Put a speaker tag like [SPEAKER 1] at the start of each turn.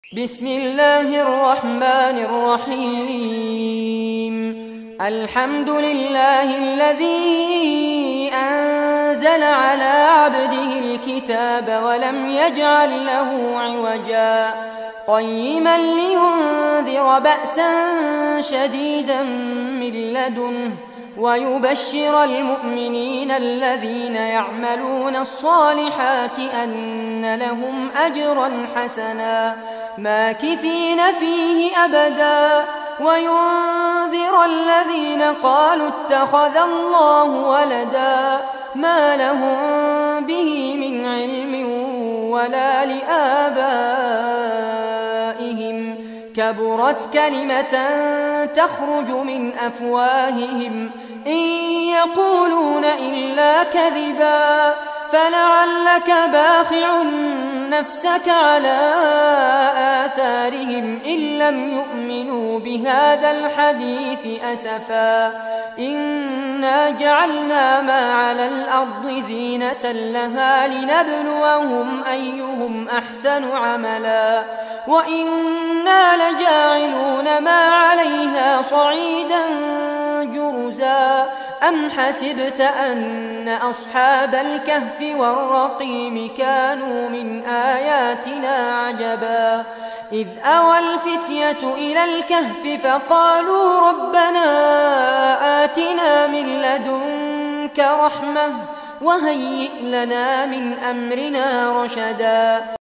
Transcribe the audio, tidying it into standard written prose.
[SPEAKER 1] بسم الله الرحمن الرحيم. الحمد لله الذي أنزل على عبده الكتاب ولم يجعل له عوجا قيما لينذر بأسا شديدا من لدنه ويبشر المؤمنين الذين يعملون الصالحات أن لهم أجرا حسنا ماكثين فيه أبدا وينذر الذين قالوا اتخذ الله ولدا ما لهم به من علم ولا لآبائهم كبرت كلمة تخرج من أفواههم إن يقولون إلا كذبا فلعلك باخع نفسك على آثارهم إن لم يؤمنوا بهذا الحديث أسفا إنا جعلنا ما على الأرض زينة لها لنبلوهم أيهم أحسن عملا وإنا لجاعلون ما عليها صعيدا جرزا أم حسبت أن أصحاب الكهف والرقيم كانوا من آياتنا عجبا إذ أوى الفتية إلى الكهف فقالوا ربنا آتنا من لدنك رحمة وهيئ لنا من أمرنا رشدا